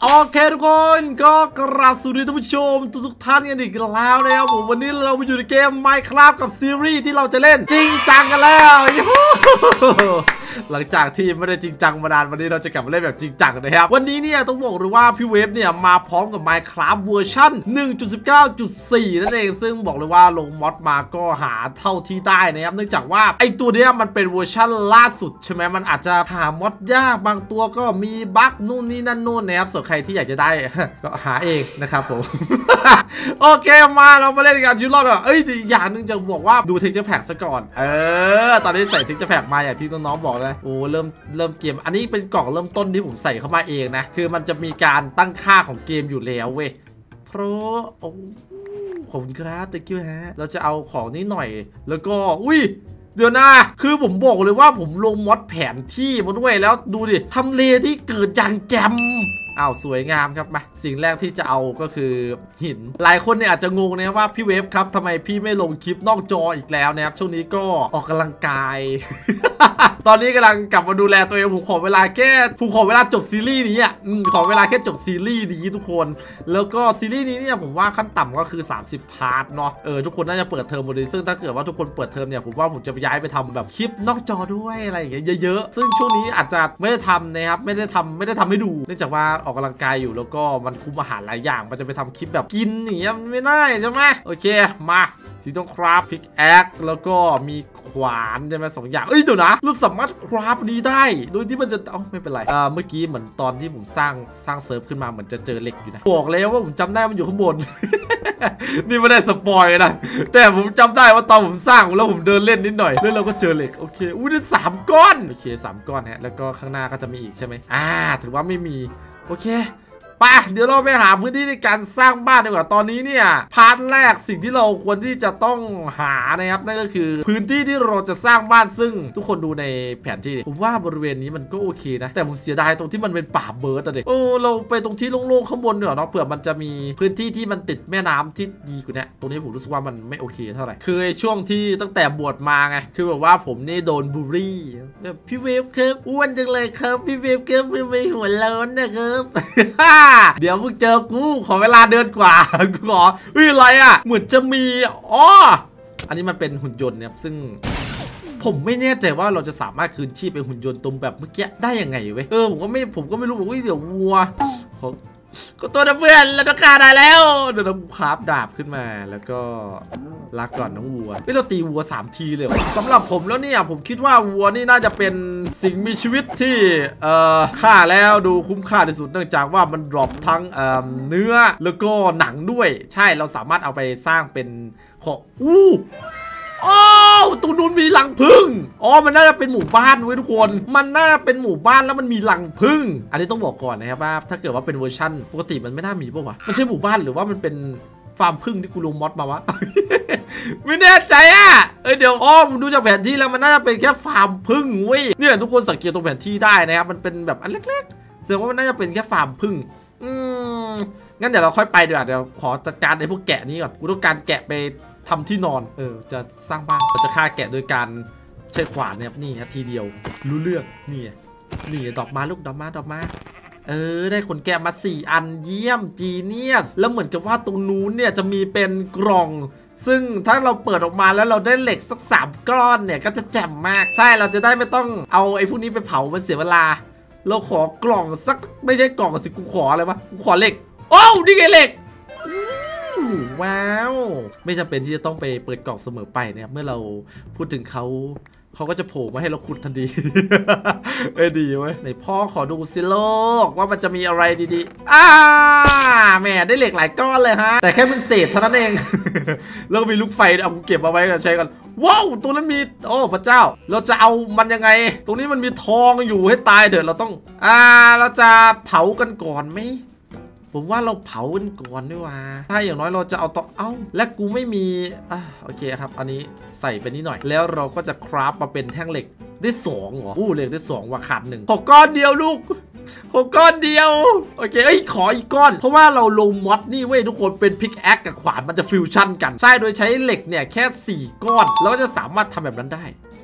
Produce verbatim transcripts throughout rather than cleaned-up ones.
โอเคทุกคนก็กราบสวัสดีท่านผู้ชมทุกๆท่านกันอีกแล้วนะครับผมวันนี้เรามาอยู่ในเกม Minecraft กับซีรีส์ที่เราจะเล่นจริงจังกันแล้วหลังจากที่ไม่ได้จริงจังมานานวันนี้เราจะกลับมาเล่นแบบจริงจังนะครับวันนี้เนี่ยต้องบอกเลยว่าพี่เวฟเนี่ยมาพร้อมกับ Minecraft เวอร์ชัน หนึ่งจุดสิบเก้าจุดสี่ นั่นเองซึ่งบอกเลยว่าลงมอดมาก็หาเท่าที่ได้นะครับเนื่องจากว่าไอตัวเนี้ยมันเป็นเวอร์ชันล่าสุดใช่ไหมมันอาจจะหามอดยากบางตัวก็มีบั๊กนู่นนี่นั่นนู่นนะครับส่วนใครที่อยากจะได้ก็หาเองนะครับผม โอเคมาเรามาเล่นกันชีวิตรอดอ่ะเอ้ยอย่างนึงจะบอกว่าดูเทคเจอร์แพ็กซะก่อนเออตอนนี้ใส่เทคเจอร์แพ็กมาอย่างที่น้องๆบอกนะโอ้เริ่มเริ่มเกมอันนี้เป็นกล่องเริ่มต้นที่ผมใส่เข้ามาเองนะคือมันจะมีการตั้งค่าของเกมอยู่แล้วเว้ยเพราะโอ้ขอบคุณครับตะกี้ฮะเราจะเอาของนี้หน่อยแล้วก็อุ้ยเดี๋ยวนะคือผมบอกเลยว่าผมลงมอดแผนที่มาด้วยแล้วดูดิทำเลที่เกิดอย่างแจ่มอ้าวสวยงามครับมาสิ่งแรกที่จะเอาก็คือหินหลายคนเนี่ยอาจจะงงนะว่าพี่เวฟครับทำไมพี่ไม่ลงคลิปนอกจออีกแล้วนะครับช่วงนี้ก็ออกกำลังกาย ตอนนี้กำลังกลับมาดูแลตัวเองผมขอเวลาแค่ผมขอเวลาจบซีรีส์นี้อ่ะขอเวลาแค่จบซีรีส์นี้ทุกคนแล้วก็ซีรีส์นี้เนี่ยผมว่าขั้นต่ำก็คือสามสิบพาร์ทเนาะเออทุกคนน่าจะเปิดเทอมหมดเลยซึ่งถ้าเกิดว่าทุกคนเปิดเทอมเนี่ยผมว่าผมจะย้ายไปทำแบบคลิปนอกจอด้วยอะไรอย่างเงี้ยเยอะๆซึ่งช่วงนี้อาจจะไม่ได้ทำนะครับไม่ได้ทำไม่ได้ทำให้ดูเนื่องจากว่าออกกำลังกายอยู่แล้วก็มันคุมอาหารหลายอย่างมันจะไปทำคลิปแบบกินอย่างเงี้ยมันไม่ได้ใช่ไหมโอเคมาสีต้องคราฟพิกแอคแล้วก็มีขวานใช่ไหมสองอย่างเอ้ยเดี๋ยวนะเราสามารถคราฟนี้ได้โดยที่มันจะเอ้าไม่เป็นไรอ่าเมื่อกี้เหมือนตอนที่ผมสร้างสร้างเซิร์ฟขึ้นมาเหมือนจะเจอเหล็กอยู่นะบอกแล้วว่าผมจำได้มันอยู่ข้างบน นี่ไม่ได้สปอยนะแต่ผมจำได้ว่าตอนผมสร้างแล้วผมเดินเล่นนิดหน่อยแล้วเราก็เจอเหล็กโอเคอุ้ยได้สามก้อนโอเคสามก้อนฮะแล้วก็ข้างหน้าก็จะมีอีกใช่ไหมอ่าถือว่าไม่มีโอเคไปเดี๋ยวเราไปหาพื้นที่ในการสร้างบ้านดีกว่าตอนนี้เนี่ยพาร์ทแรกสิ่งที่เราควรที่จะต้องหานะครับนั่นก็คือพื้นที่ที่เราจะสร้างบ้านซึ่งทุกคนดูในแผนที่ผมว่าบริเวณนี้มันก็โอเคนะแต่ผมเสียดายตรงที่มันเป็นป่าเบิร์ดอะเด็กโอ้เราไปตรงที่โล่งๆข้างบนเนาะเผื่อมันจะมีพื้นที่ที่มันติดแม่น้ำที่ดีกว่านี้ตรงนี้ผมรู้สึกว่ามันไม่โอเคเท่าไหร่คือช่วงที่ตั้งแต่บวชมาไงคือแบบว่าผมนี่โดนบูลลี่แบบพี่เวฟครับอ้วนจังเลยครับพี่เวฟครับไม่ไม่หัวร้อนนะครับ เดี๋ยวมึงเจอกูขอเวลาเดือนกว่ากูขออุ้ยอะไรอ่ะเหมือนจะมีอ๋ออันนี้มันเป็นหุ่นยนต์เนี่ยซึ่งผมไม่แน่ใจว่าเราจะสามารถคืนชีพเป็นหุ่นยนต์ตรงแบบเมื่อกี้ได้ยังไงเว้ยเออผมก็ไม่ผมก็ไม่รู้ผมว่าเดี๋ยววัวขอก็ตัวนะเพื่อนเราต้องการได้แล้วเดี๋ยวเราคราฟดาบขึ้นมาแล้วก็ลากก่อนน้องวัวไม่เราตีวัวสามทีเลยสำหรับผมแล้วเนี่ยผมคิดว่าวัวนี่น่าจะเป็นสิ่งมีชีวิตที่เอ่อฆ่าแล้วดูคุ้มค่าที่สุดเนื่องจากว่ามันดรอปทั้งเอ่อเนื้อแล้วก็หนังด้วยใช่เราสามารถเอาไปสร้างเป็นของอู้อ๋อตัวนู้นมีรังผึ้งอ๋อมันน่าจะเป็นหมู่บ้านเว้ยทุกคนมันน่าเป็นหมู่บ้านแล้วมันมีรังผึ้งอันนี้ต้องบอกก่อนนะครับว่าถ้าเกิดว่าเป็นเวอร์ชั่นปกติมันไม่น่ามีป่ะวะมันใช่หมู่บ้านหรือว่ามันเป็นฟาร์มผึ้งที่กูลงมอดมาวะ ไม่แน่ใจอ่ะเอ้ยเดี๋ยวอ๋อผมดูจากแผนที่แล้วมันน่าจะเป็นแค่ฟาร์มผึ้งเว้ยเนี่ยทุกคนสังเกตตรงแผนที่ได้นะครับมันเป็นแบบอันเล็กๆแสดงว่ามันน่าจะเป็นแค่ฟาร์มผึ้งอืมงั้นเดี๋ยวเราค่อยไปดีกว่าเดี๋ยวขอจัดการในพวกแกะนี้ก่อนกูต้องการแกะไปทำที่นอนเออจะสร้างบ้านเราจะฆ่าแกะโดยการใช้ขวานเนี่ยนี่ฮะทีเดียวรู้เรื่องนี่นี่ดอกมาลูกดอกมาดอกมาเออได้ขนแกะมาสี่อันเยี่ยมจีเนียสแล้วเหมือนกับว่าตรงนู้นเนี่ยจะมีเป็นกล่องซึ่งถ้าเราเปิดออกมาแล้วเราได้เหล็กสักสามก้อนเนี่ยก็จะแจ่มมากใช่เราจะได้ไม่ต้องเอาไอ้พวกนี้ไปเผามันเสียเวลาเราขอกล่องสักไม่ใช่กล่องสิกูขออะไรวะกูขอเหล็กโอ้นี่ไงเหล็กว้าวไม่จำเป็นที่จะต้องไปเปิดกล่องเสมอไปนะครับเมื่อเราพูดถึงเขาเขาก็จะโผล่มาให้เราขุดทันที เอ้ยดีเว้ยไหนพ่อขอดูสิโลกว่ามันจะมีอะไรดีๆอ่าแม่ได้เหล็กหลายก้อนเลยฮะแต่แค่มันเศษเท่านั้นเอง แล้วก็มีลูกไฟเอาเก็บเอาไว้กันใช้กันว้าวตรงนั้นมีโอ้พระเจ้าเราจะเอามันยังไงตรงนี้มันมีทองอยู่ให้ตายเถอะเราต้องอ่าเราจะเผากันก่อนไหมผมว่าเราเผากันก่อนดีกว่าถ้าอย่างน้อยเราจะเอาต่อเอ้าและกูไม่มีอ่ะโอเคครับอันนี้ใส่ไปนิดหน่อยแล้วเราก็จะคราฟมาเป็นแท่งเหล็กได้สองเหรออู้เหล็กได้สองว่าขาดหนึ่งขอก้อนเดียวลูกขอก้อนเดียวโอเคเอ้ยขออีกก้อนเพราะว่าเราลงมอดนี่เว้ยทุกคนเป็นพิกแอคกับขวานมันจะฟิวชั่นกันใช่โดยใช้เหล็กเนี่ยแค่สี่ก้อนเราก็จะสามารถทำแบบนั้นได้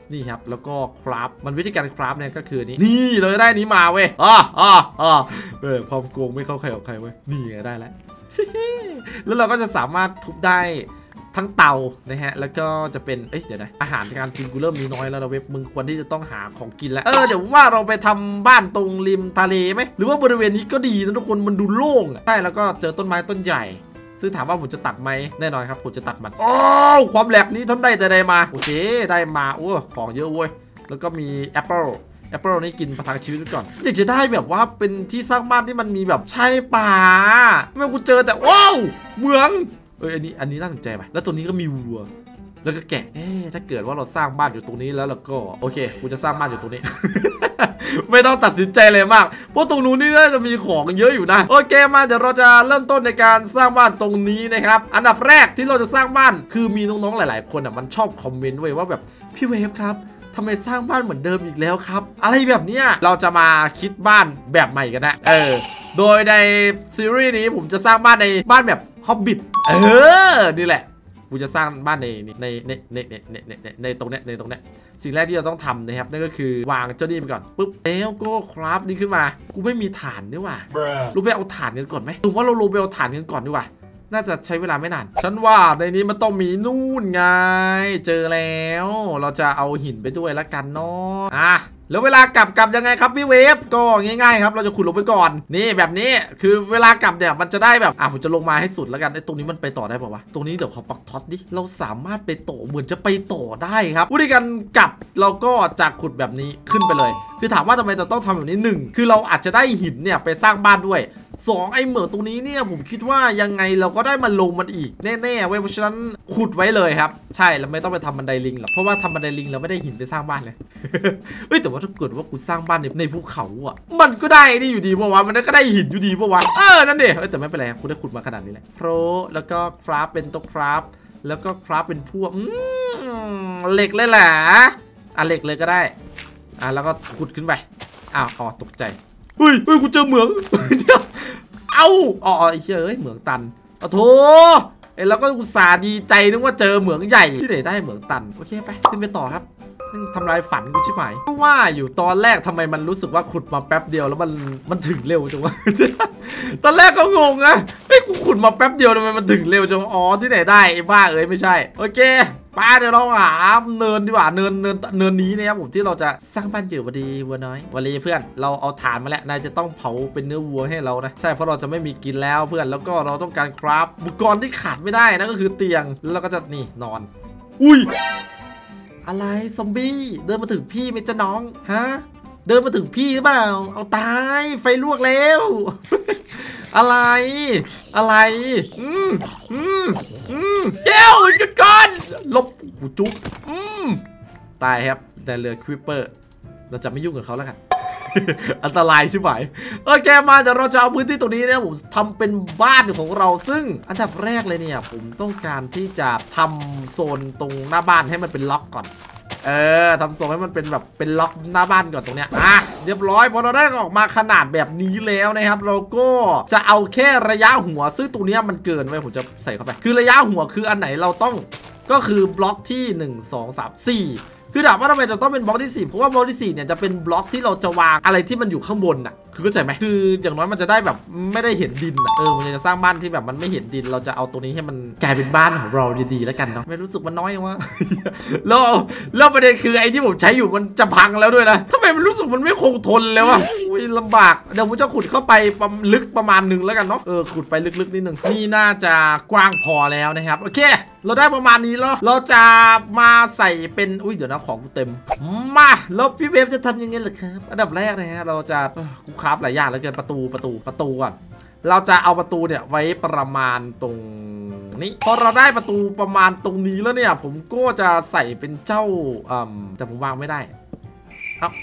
นี่ครับแล้วก็คราฟมันวิธีการคราฟเนี่ยก็คือนี่นี่เราจะได้นี้มาเว้ยอ๋ออ๋ออ๋อเออความโกงไม่เข้าใครออกใครเว้ยนี่ไงได้แล้ว แล้วเราก็จะสามารถทุบได้ทั้งเตานะฮะแล้วก็จะเป็นเอ้ยเดี๋ยวนะอาหารการกินกูเริ่มมีน้อยแล้วนะเว็บมึงควรที่จะต้องหาของกินแล้วเออเดี๋ยวว่าเราไปทำบ้านตรงริมทะเลไหมหรือว่าบริเวณนี้ก็ดีนะทุกคนมันดูโล่งใช่แล้วก็เจอต้นไม้ต้นใหญ่ซึ่งถามว่าผมจะตัดไหมแน่นอนครับผมจะตัดมันโอ้ความแหลกนี้ท่านได้แต่ใดมาโอเคได้มาโอ้ของเยอะเว้ยแล้วก็มีแอปเปิลแอปเปิลนี่กินประทังชีวิตก่อนอยากจะได้แบบว่าเป็นที่สร้างบ้านที่มันมีแบบชายป่าไม่กูเจอแต่ว้าวเมืองเอออันนี้อันนี้น่าสนใจไหมแล้วตัวนี้ก็มีวัวแล้วก็แกะเอ๊ะถ้าเกิดว่าเราสร้างบ้านอยู่ตรงนี้แล้วเราก็โอเคกูจะสร้างบ้านอยู่ตรงนี้ ไม่ต้องตัดสินใจเลยมากเพราะตรงนู้นนี่น่าจะมีของเยอะอยู่นะโอเคมาเดี๋ยวเราจะเริ่มต้นในการสร้างบ้านตรงนี้นะครับอันดับแรกที่เราจะสร้างบ้านคือมีน้องๆหลายๆคนอ่ะมันชอบคอมเมนต์ไว้ว่าแบบพี่เวฟครับทำไมสร้างบ้านเหมือนเดิมอีกแล้วครับอะไรแบบเนี้ยเราจะมาคิดบ้านแบบใหม่กันนะเออโดยในซีรีส์นี้ผมจะสร้างบ้านในบ้านแบบฮอบบิทเออนี่แหละกูจะสร้างบ้านในในในในในในในในตรงเนี้ยในตรงเนี้ยสิ่งแรกที่เราต้องทำนะครับนั่นก็คือวางเจ้านี่ไปก่อนปุ๊บแล้วก็ครับนี่ขึ้นมากูไม่มีฐานนี่ว่ารู้ไปเอาฐานกันก่อนไหมถือว่าเราลงไปเอาฐานกันก่อนดีกว่าน่าจะใช้เวลาไม่นานฉันว่าในนี้มันต้องมีนู่นไงเจอแล้วเราจะเอาหินไปด้วยละกันเนาะอ่ะแล้วเวลากลับกลับยังไงครับพี่เวฟก็ง่ายๆครับเราจะขุดลงไปก่อนนี่แบบนี้คือเวลากลับเนี่ยมันจะได้แบบอ่ะผมจะลงมาให้สุดแล้วกันไอ้ตรงนี้มันไปต่อได้ป่าววะตรงนี้เดี๋ยวขอปักท็อตดิเราสามารถไปต่อเหมือนจะไปต่อได้ครับวิธีการกลับเราก็จากขุดแบบนี้ขึ้นไปเลยคือถามว่าทำไมเราต้องทำแบบนี้หนึ่งคือเราอาจจะได้หินเนี่ยไปสร้างบ้านด้วยสองไอ้เหมืองตรงนี้เนี่ยผมคิดว่ายังไงเราก็ได้มาลงมันอีกแน่ๆเว้ยเพราะฉะนั้นขุดไว้เลยครับใช่เราไม่ต้องไปทำบันไดลิงหรอกเพราะว่าทำบันไดลิงเราไม่ได้หินไปสร้างบ้านเลย เฮ้ยแต่ว่าถ้าเกิดว่ากูสร้างบ้านในในภูเขาอ่ะมันก็ได้นี่อยู่ดีป่าววะมันก็ได้หินอยู่ดีป่าววะเออนั่นดิเออแต่ไม่เป็นไรกูได้ขุดมาขนาดนี้แหละโปรแล้วก็คราฟเป็นตัวคราฟแล้วก็คราฟเป็นพวกเหล็กเลยแหละอ่ะเหล็กเลยก็ได้อ่ะแล้วก็ขุดขึ้นไปอ้าวอ๋อตกใจเฮ้ยเฮ้ยกูเจอเหมืองเอ้าอ๋อไอ้เฮ้ยเหมืองตันโอ้โถไอ้แล้วก็อุตส่าห์ดีใจนึกว่าเจอเหมืองใหญ่ที่ไหนได้เหมืองตันโอเคไปขึ้นไปต่อครับทำลายฝันกูชิบหายเพราะว่าอยู่ตอนแรกทำไมมันรู้สึกว่าขุดมาแป๊บเดียวแล้วมันมันถึงเร็วจังวะ ตอนแรกก็งงนะไอ้กูขุดมาแป๊บเดียวทำไมมันถึงเร็วจังอ๋อที่ไหนได้ไอ้บ้าเอ้ยไม่ใช่โอเคป้าเดี๋ยวเราหาเนินดีกว่าเนินเนินเนินนี้นะครับผมที่เราจะสร้างบ้านอยู่พอดีวัวน้อยวันนี้เพื่อนเราเอาถ่านมาแล้วนายจะต้องเผาเป็นเนื้อวัวให้เรานะใช่เพราะเราจะไม่มีกินแล้วเพื่อนแล้วก็เราต้องการคราฟอุปกรณ์ที่ขาดไม่ได้นั่นก็คือเตียงแล้วเราก็จะนี่นอนอุ้ยอะไรซอมบี้เดินมาถึงพี่ไหมจ๊ะน้องฮะเดินมาถึงพี่หรือเปล่าเอาตายไฟลวกแล้ว อะไรอะไรอืมอืมอืมเดี๋ยวหยุดก่อนลบหูจุ๊บอืมตายครับแต่เรือควิปเปอร์เราจะไม่ยุ่งกับเขาแล้วกัน อันตรายใช่ไหมโอเคมาเดี๋ยวเราจะเอาพื้นที่ตรงนี้เนี่ยผมทำเป็นบ้านของเราซึ่งอันดับแรกเลยเนี่ยผมต้องการที่จะทำโซนตรงหน้าบ้านให้มันเป็นล็อกก่อนเออทำโซนให้มันเป็นแบบเป็นล็อกหน้าบ้านก่อนตรงเนี้ยอ่ะเรียบร้อยพอเราได้ออกมาขนาดแบบนี้แล้วนะครับเราก็จะเอาแค่ระยะหัวซึ่งตรงนี้มันเกินไว้ผมจะใส่เข้าไปคือระยะหัวคืออันไหนเราต้องก็คือบล็อกที่หนึ่ง สอง สาม สี่คือถามว่าทำไมจะต้องเป็นบล็อกที่สี่เพราะว่าบล็อกที่สี่เนี่ยจะเป็นบล็อกที่เราจะวางอะไรที่มันอยู่ข้างบนน่ะคือเข้าใจไหมคืออย่างน้อยมันจะได้แบบไม่ได้เห็นดินอ่ะเออมันจะสร้างบ้านที่แบบมันไม่เห็นดินเราจะเอาตัวนี้ให้มันกลายเป็นบ้านของเราดีๆแล้วกันเนาะไม่รู้สึกมันน้อยวะ แล้วแล้วประเด็นคือไอ้ที่ผมใช้อยู่มันจะพังแล้วด้วยนะทำไมมันรู้สึกมันไม่คงทนเลยวะอุ้ยลำบากเดี๋ยวผมจะขุดเข้าไปลึกประมาณหนึ่งแล้วกันเนาะเออขุดไปลึกๆนิดนึงนี่น่าจะกว้างพอแล้วนะครับโอเคเราได้ประมาณนี้แล้วเราจะมาใส่เป็นอุ้ยเดี๋ยวนะของกูเต็มมาแล้วพี่เวฟจะทำยังไงล่ะครับอันดับแรกนะฮะเราจะกูคราฟหลายอย่างแล้วเกินประตูประตูประตูก่อนเราจะเอาประตูเนี่ยไว้ประมาณตรงนี้พอเราได้ประตูประมาณตรงนี้แล้วเนี่ยผมก็จะใส่เป็นเจ้าอืมแต่ผมวางไม่ได้เอ้า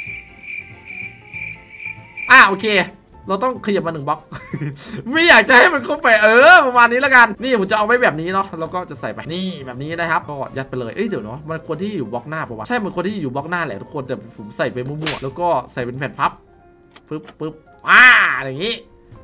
อ่ะโอเคเราต้องขยับมาหนึ่งบล็อก ไม่อยากจะให้มันเข้าไปเออประมาณนี้แล้วกันนี่ผมจะเอาไว้แบบนี้เนาะแล้วก็จะใส่ไปนี่แบบนี้นะครับก็ยัดไปเลยเอ้ยเดี๋ยวเนาะมันควรที่อยู่บล็อกหน้าป่าวะใช่มันควรที่อยู่บล็อกหน้าแหละทุกคนแต่ผมใส่ไปมั่วๆแล้วก็ใส่เป็นแผ่นพับปึ๊บปึ๊บอ่าอย่างนี้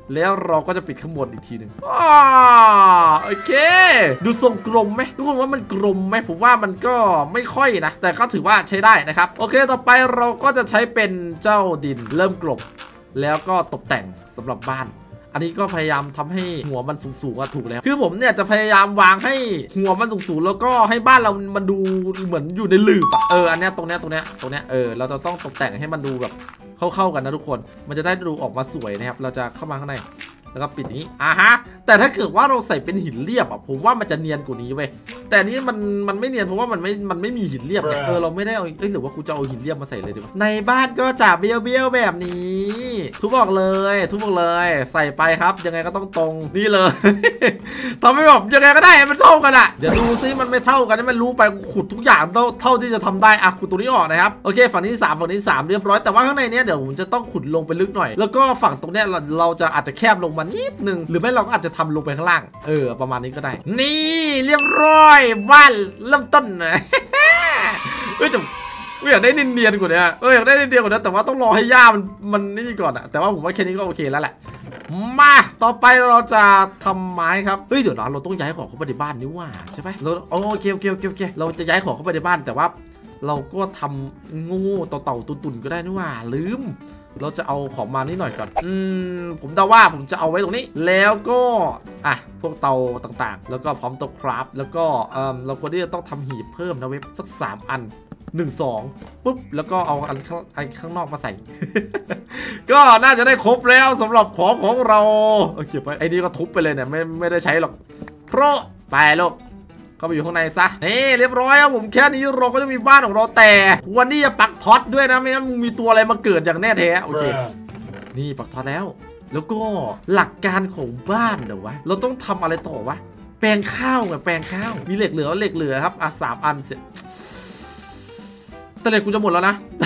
แล้วเราก็จะปิดข้างบนอีกทีหนึ่งอ๋อโอเคดูทรงกลมไหมทุกคนว่ามันกลมไหมผมว่ามันก็ไม่ค่อยนะแต่ก็ถือว่าใช้ได้นะครับโอเคต่อไปเราก็จะใช้เป็นเจ้าดินเริ่มกลบแล้วก็ตกแต่งสำหรับบ้านอันนี้ก็พยายามทำให้หัวมันสูงๆก็ถูกแล้วคือผมเนี่ยจะพยายามวางให้หัวมันสูงๆแล้วก็ให้บ้านเรามันดูเหมือนอยู่ในหลืบอะเอออันเนี้ยตรงเนี้ยตรงเนี้ยตรงเนี้ยเออเราจะต้องตกแต่งให้มันดูแบบเข้าๆกันนะทุกคนมันจะได้ดูออกมาสวยนะครับเราจะเข้ามาข้างในแล้วก็ปิดอย่างนี้อ่ะฮะแต่ถ้าเกิดว่าเราใส่เป็นหินเรียบอ่ะผมว่ามันจะเนียนกว่านี้เว้ยแต่นี้มันมันไม่เนียนเพราะว่ามันไม่มันไม่มีหินเรียบเนี่ยเออเราไม่ได้เอาเอ้ยหรือว่ากูจะเอาหินเรียบมาใส่เลยดีกว่าในบ้านก็จะเบี้ยวเบี้ยวแบบนี้ทุบบอกเลยทุบบอกเลยใส่ไปครับยังไงก็ต้องตรงนี่เลยทำให้แบบยังไงก็ได้มันเท่ากันอ่ะเดี๋ยวดูซิมันไม่เท่ากันให้มันรู้ไปขุดทุกอย่างเท่าเท่าที่จะทำได้อ่ะขุดตรงนี้ออกนะครับโอเคฝั่งนี้สามฝั่งนี้สามเรียบร้อยแต่ว่าข้างในเนี้ยเดี๋ยวผมจะต้องขุดลงไปลึกหน่อยแล้วก็ฝั่งตรงเนี้ยเราเราจะอาจจะแคบลงมานิดนึงหรือไม่เราก็อาจจะทำลงไปข้างล่างเออประมาณนี้ก็ได้นี่เรียบร้อยบ้านเริ่มต้นนะเฮ้ยแต่ไม่อยากได้เนียนๆกว่านี้เอออยากได้เนียนๆกว่านี้แต่ว่าต้องรอให้หญ้ามันมันนี่ก่อนอะแต่ว่าผมว่าแค่นี้ก็โอเคแล้วแหละมาต่อไปเราจะทำไม้ครับเฮ้ยเดี๋ยวนะเราต้องย้ายของเข้าไปในบ้านนี่ว่าใช่ไหมเราโอเคโอเคโอเคโอเคเราจะย้ายของเข้าไปในบ้านแต่ว่าเราก็ทำงูๆเต่าๆตุ่นๆก็ได้นี่ว่าลืมเราจะเอาของมานิดหน่อยก่อนอืมผมเดาว่าผมจะเอาไว้ตรงนี้แล้วก็อ่ะพวกเตาต่างๆแล้วก็พร้อมตัวคราฟแล้วก็เออเราควรที่จะต้องทำหีบเพิ่มนะเว็บสักสามอันหนึ่งสองปุ๊บแล้วก็เอาอันข้างอันข้างนอกมาใส่ ก็น่าจะได้ครบแล้วสำหรับของของเราเก็บไว้ไอ้นี่ก็ทุบไปเลยเนี่ยไม่ไม่ได้ใช้หรอกเพราะไปลูกเข้าไปอยู่ข้างในซะนี่เรียบร้อยครับผมแค่นี้เราก็จะมีบ้านของเราแต่ควรที่จะปักท็อตด้วยนะไม่งั้นมึงมีตัวอะไรมาเกิดอย่างแน่แท้โอเคนี่ปักท็อตแล้วแล้วก็หลักการของบ้านเดี๋ยววะเราต้องทำอะไรต่อวะแปลงข้าวไงแปลงข้าวมีเหล็กเหลือเหล็กเหลือครับอ่ะสามอันเสร็จแต่เหล็กกูจะหมดแล้วนะ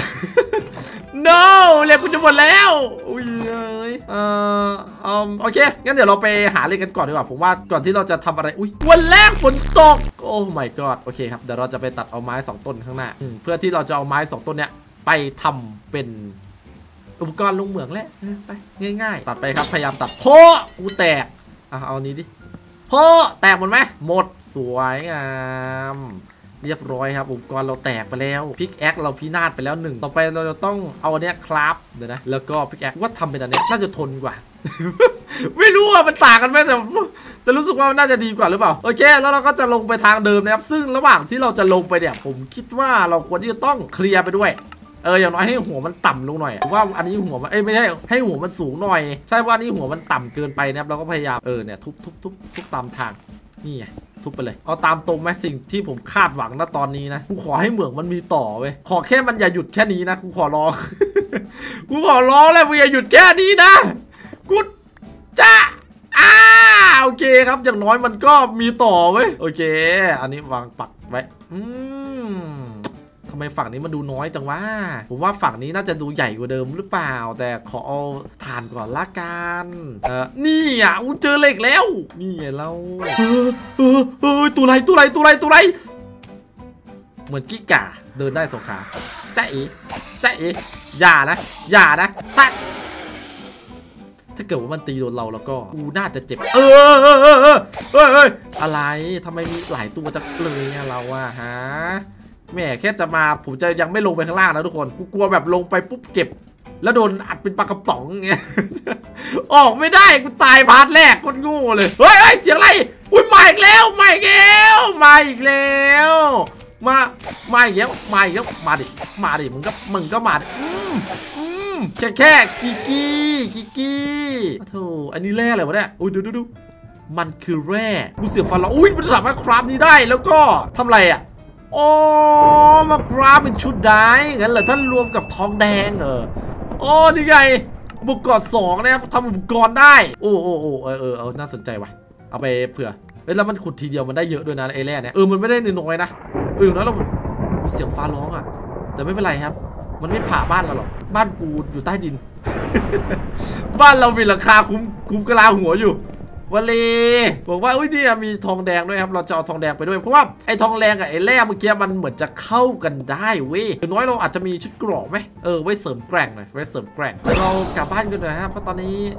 no เหล็กกูจะหมดแล้วอุ้ยเออเออโอเคงั้นเดี๋ยวเราไปหาเหล็กกันก่อนดีกว่าผมว่าก่อนที่เราจะทำอะไรอุ้ยวันแรกฝนตกโอ้ my god โอเคครับเดี๋ยวเราจะไปตัดเอาไม้สองต้นข้างหน้าเพื่อที่เราจะเอาไม้สองต้นเนี้ยไปทำเป็นอุปกรณ์ลงเหมืองแหละไปง่ายๆตัดไปครับพยายามตัดโพกูแตกอ่ะเอานี้ดิโพแตกหมดไหมหมดสวยงามเรียบร้อยครับอุปกรณ์เราแตกไปแล้วพิกแอคเราพินาศไปแล้วหนึ่งต่อไปเราจะต้องเอาอันเนี้ยคราฟเดี๋ยวนะแล้วก็พิกแอคว่าทำเป็นอันเนี้ยน่าจะทนกว่า ไม่รู้ว่ามันต่างกันไหมแต่แต่รู้สึกว่าน่าจะดีกว่าหรือเปล่าโอเคแล้วเราก็จะลงไปทางเดิมนะครับซึ่งระหว่างที่เราจะลงไปเนี่ยผมคิดว่าเราควรที่จะต้องเคลียร์ไปด้วยเอออย่างน้อยให้หัวมันต่ำลงหน่อยว่าอันนี้หัวมันเอ้ยไม่ใช่ให้หัวมันสูงหน่อยใช่ว่าอันนี้หัวมันต่ำเกินไปนะครับเราก็พยายามเออเนี่ยทุบทุบทุบทุบตามทางนี่ไงทุบไปเลยเอาตามตรงไหมสิ่งที่ผมคาดหวังณตอนนี้นะกูขอให้เหมืองมันมีต่อเว้ยขอแค่มันอย่าหยุดแค่นี้นะกูขอร้อง กูขอร้องแล้วมึงอย่าหยุดแค่นี้นะกูจะอ้าโอเคครับอย่างน้อยมันก็มีต่อเว้ยโอเคอันนี้วางปักไว้อืมทำไมฝั่งนี้มันดูน้อยจังวะผมว่าฝั่งนี้น่าจะดูใหญ่กว่าเดิมหรือเปล่าแต่ขอเอาถ่านก่อนละกันเออนี่อ่ะอู้เจอเหล็กแล้วนี่ไงเราเออเออเออตัวไรตัวไรตัวไรตัวไรเหมือนกิ้งก่าเดินได้สองขาจ๊ะเอ๋จ๊ะเอ๋อย่านะอย่านะถ้าถ้าเกิดว่ามันตีโดนเราแล้วก็กูน่าจะเจ็บเออเออเออเออเออเอออะไรทำไมมีหลายตัวจังเลยเนี่ยเราอะฮะแม่แค่จะมาผมจะยังไม่ลงไปข้างล่างนะทุกคนกูกลัวแบบลงไปปุ๊บเก็บแล้วโดนอัดเป็นปลากระป๋องเงี้ยออกไม่ได้กูตายพาร์ทแรกคนงูเลยเฮ้ยเสียงอะไรอุ้ยมาอีกแล้วมาอีกแล้วมาอีกแล้วมามาอีกแล้วมาอีกแล้วมาดิมาดิมึงก็มึงก็มาดิอืมอืมแค่แค่กิกกี้กิกกี้โธ่อันนี้แร่อะไรวะเนี่ยอุ้ยดูดูดูมันคือแร่กูเสียบฟันแล้วอุ้ยมันสามารถคราฟนี้ได้แล้วก็ทำอะไรอ่ะโอ้มาคราฟเป็นชุดได้งั้นเหรอท่านรวมกับทองแดงเออโอ้นี่ไงบุกกอดสองนะครับทำอุปกรณ์ได้โอ้โอ้โอ้เออเออเอาน่าสนใจว่ะเอาไปเผื่อเฮ้ยแล้วมันขุดทีเดียวมันได้เยอะด้วยนะไอ้แร่เนี่ยเออมันไม่ได้น้อยนะเออแล้วเราเสียงฟ้าร้องอ่ะแต่ไม่เป็นไรครับมันไม่ผ่าบ้านเราหรอกบ้านกูอยู่ใต้ดิน บ้านเรามีราคาคุ้มคุ้มกะลาหัวอยู่วะเลบอกว่าอุ้ยนี่มีทองแดงด้วยครับเราจะเอาทองแดงไปด้วยเพราะว่าไอ้ทองแดงกับไอ้แร่เมื่อกี้มันเหมือนจะเข้ากันได้เว้ยอย่างน้อยเราอาจจะมีชุดเกราะไหมเออไว้เสริมแกร่งหน่อยไว้เสริมแกร่งเรากลับบ้านกันหน่อยครับเพราะตอนนี้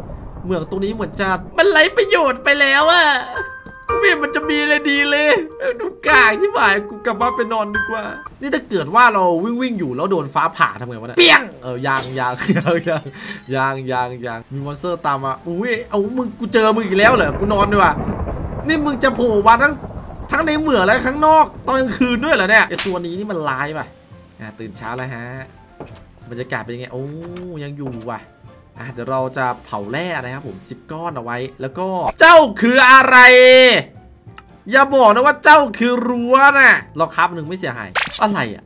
เมืองตรงนี้เหมือนจะมันไร้ประโยชน์ไปแล้วอะไม่มันจะมีอะไรดีเลยดูกากที่หมายกูกลับบ้านไปนอนดีกว่านี่ถ้าเกิดว่าเราวิ่งวิ่งอยู่แล้วโดนฟ้าผ่าทำไงวะเนี่ยเปี้ยงเออยางยางยางยางยางยางยางมีมอนสเตอร์ตามมาอุ้ยเอามึงกูเจอมึงอีกแล้วเหรอกูนอนดีกว่านี่มึงจะโผล่มาทั้งทั้งในเหมืองและข้างนอกตอนกลางคืนด้วยเหรอเนี่ยไอตัวนี้นี่มันร้ายป่ะตื่นเช้าแล้วฮะบรรยากาศเป็นยังไงโอ้ยังอยู่ว่ะเดี๋ยวเราจะเผาแร่นะครับผมสิบก้อนเอาไว้แล้วก็เจ้าคืออะไรอย่าบอกนะว่าเจ้าคือรั้วน่ะเราครับหนึ่งไม่เสียหายอะไรอะ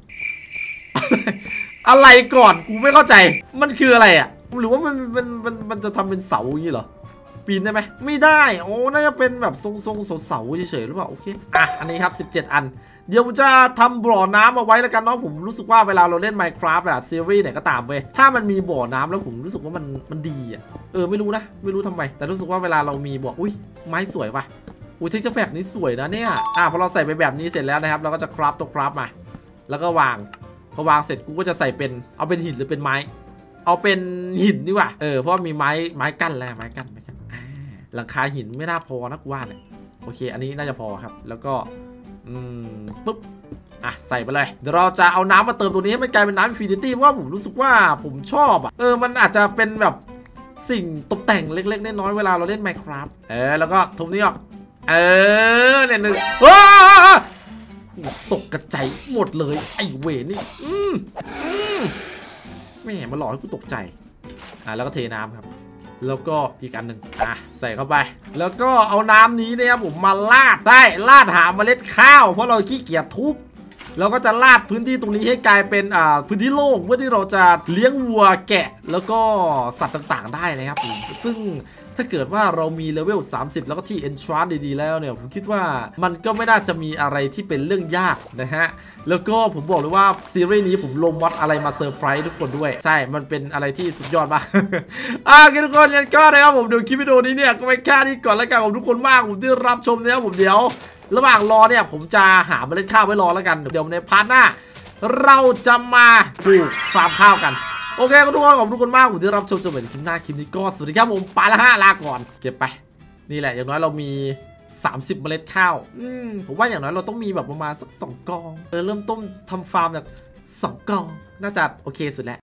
อะไรก่อนกูไม่เข้าใจมันคืออะไรอะหรือว่ามันมันมันมันจะทำเป็นเสาอย่างนี้เหรอปีนได้ไหมไม่ได้โอ้น่าจะเป็นแบบทรงทรงเสาเฉยๆหรือเปล่าโอเคอ่ะอันนี้ครับสิบเจ็ดอันเดี๋ยวผมจะทำบ่อน้ำเอาไว้แล้วกันเนาะผมรู้สึกว่าเวลาเราเล่น Minecraft อะซีรีส์ไหนก็ตามเว้ยถ้ามันมีบ่อน้ำแล้วผมรู้สึกว่ามันมันดีอะเออไม่รู้นะไม่รู้ทำไมแต่รู้สึกว่าเวลาเรามีบ่ออุ้ยไม้สวยป่ะอุ้ยเทคเจอร์แพ็กนี้สวยนะเนี่ยอ่ะพอเราใส่ไปแบบนี้เสร็จแล้วนะครับเราก็จะคราฟตัวคราฟมาแล้วก็วางพอวางเสร็จกูก็จะใส่เป็นเอาเป็นหินหรือเป็นไม้เอาเป็นหินดีกว่าเออเพราะมีไม้ไม้กั้นแล้วไม้กั้นไม้กั้นอ่าหลังคาหินไม่น่าพอนะกูว่าเลยโอเคอันนี้น่าจะพอครับแล้วก็อืมปุ๊บอ่ะใส่ไปเลยเดี๋ยวเราจะเอาน้ำมาเติมตัวนี้ให้มันกลายเป็นน้ำอินฟินิตี้เพราะว่าผมรู้สึกว่าผมชอบอ่ะเออมันอาจจะเป็นแบบสิ่งตกแต่งเล็กๆน้อยๆเวลาเราเล่น Minecraft เออแล้วก็ทุบนี้ออกเออเนี่ยหนึ่งว้าตกกระจายหมดเลยไอ้เวนี่อืมอืมแม่มาหลอกให้กูตกใจอ่ะแล้วก็เทน้ำครับแล้วก็อีกอันหนึ่งอ่ะใส่เข้าไปแล้วก็เอาน้ำนี้นะครับผมมาลาดได้ลาดหาเมล็ดข้าวเพราะเราขี้เกียจทุบเราก็จะลาดพื้นที่ตรงนี้ให้กลายเป็นอ่าพื้นที่โล่งเพื่อที่เราจะเลี้ยงวัวแกะแล้วก็สัตว์ต่างๆได้นะครับซึ่งถ้าเกิดว่าเรามีเลเวลสามสิบแล้วก็ที่ Entrance ดีๆแล้วเนี่ยผมคิดว่ามันก็ไม่น่าจะมีอะไรที่เป็นเรื่องยากนะฮะแล้วก็ผมบอกเลยว่าซีรีส์นี้ผมลงมอดอะไรมาเซอร์ไพรส์ทุกคนด้วยใช่มันเป็นอะไรที่สุดยอดมาก อ่ะทุกคนยันก็นะครับผมเดี๋ยวคลิปวิดีโอนี้เนี่ยก็ไปแค่นี้ก่อนแล้วกันผมทุกคนมากผมที่รับชมนะครับผมเดี๋ยวระหว่างรอเนี่ยผมจะหาเมล็ดข้าวไว้รอแล้วกันเดี๋ยวในพาร์ทหน้าเราจะมาปลูกฟาร์มข้าวกันโอเคทุกคนขอบคุณทุกคนมากผมที่รับชมจนถึงคลิปหน้าคลิปนี้ก็สวัสดีครับผมไปละฮะลาก่อนเก็บไปนี่แหละอย่างน้อยเรามีสามสิบเมล็ดข้าวอืมผมว่าอย่างน้อยเราต้องมีแบบประมาณสักสองกองเออเริ่มต้นทำฟาร์มจากสองกองน่าจะโอเคสุดแล้ว